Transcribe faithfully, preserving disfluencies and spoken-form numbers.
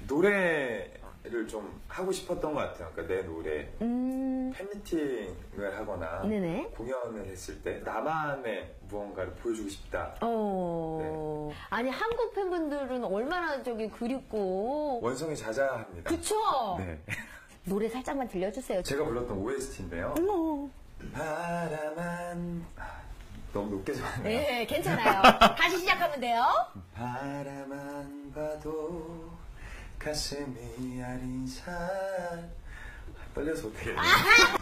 노래를 좀 하고 싶었던 것 같아요. 그러니까 내 노래. 음. 팬미팅을 하거나 네네. 공연을 했을 때 나만의 무언가를 보여주고 싶다. 어. 네. 아니 한국 팬분들은 얼마나 저기 그립고 원성이 자자합니다. 그쵸? 네. 노래 살짝만 들려주세요. 제가 불렀던 오에스티인데요. 어머. 바라만 아, 너무 높게 잡았네요. 네, 괜찮아요. 다시 시작하면 돼요. 바라만 봐도 가슴이 아린 살 떨려서 어떻게 해요?